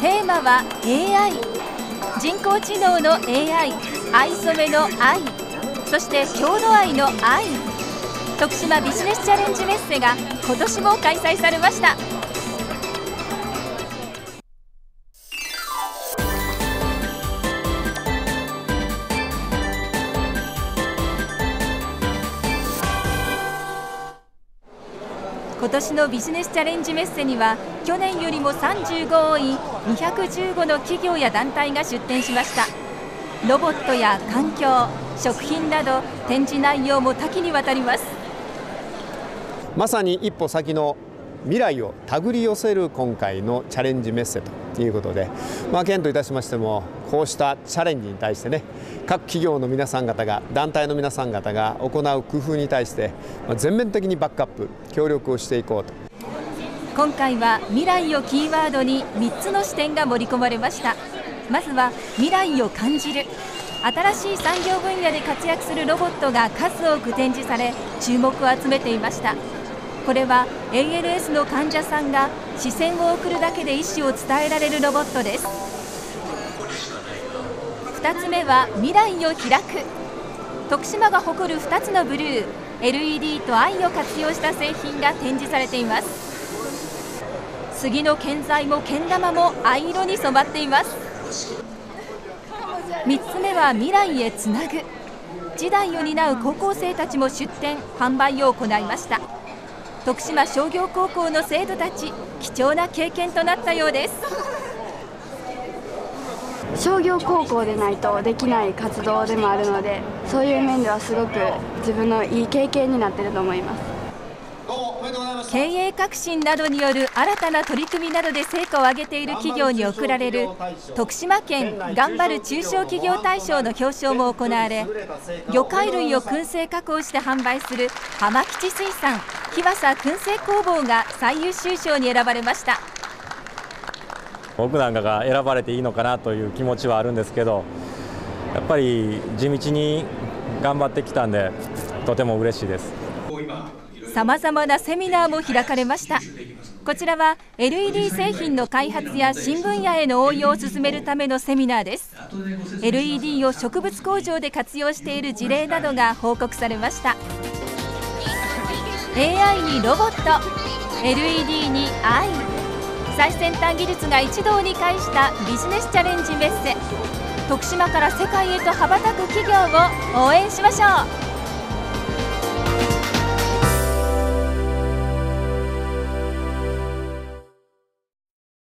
テーマは AI、 人工知能の AI、 愛染めの愛、そして郷土愛の愛。徳島ビジネスチャレンジメッセが今年も開催されました。今年のビジネスチャレンジメッセには去年よりも35多い215の企業や団体が出展しました。ロボットや環境、食品など展示内容も多岐にわたります。 まさに一歩先の未来を手繰り寄せる今回のチャレンジメッセということで、県といたしましてもこうしたチャレンジに対してね、各企業の皆さん方が、団体の皆さん方が行う工夫に対して全面的にバックアップ協力をしていこうと。 今回は未来をキーワードに3つの視点が盛り込まれました。まずは未来を感じる。新しい産業分野で活躍するロボットが数多く展示され注目を集めていました。これは ALS の患者さんが視線を送るだけで意思を伝えられるロボットです。2つ目は未来を開く。徳島が誇る2つのブルー、 LED と愛を活用した製品が展示されています。杉の建材もけん玉も藍色に染まっています。3つ目は未来へつなぐ。次代を担う高校生たちも出展・販売を行いました。徳島商業高校の生徒たち、貴重な経験となったようです。 商業高校でないとできない活動でもあるので、そういう面ではすごく自分のいい経験になっていると思います。 経営革新などによる新たな取り組みなどで成果を上げている企業に贈られる徳島県頑張る中小企業大賞の表彰も行われ、魚介類を燻製加工して販売する浜吉水産日和佐燻製工房が最優秀賞に選ばれました。 僕なんかが選ばれていいのかなという気持ちはあるんですけど、やっぱり地道に頑張ってきたんでとても嬉しいです。 さまざまなセミナーも開かれました。こちらは LED 製品の開発や新分野への応用を進めるためのセミナーです。 LED を植物工場で活用している事例などが報告されました。 AI にロボット、 LED に愛、最先端技術が一堂に会したビジネスチャレンジメッセ。徳島から世界へと羽ばたく企業を応援しましょう。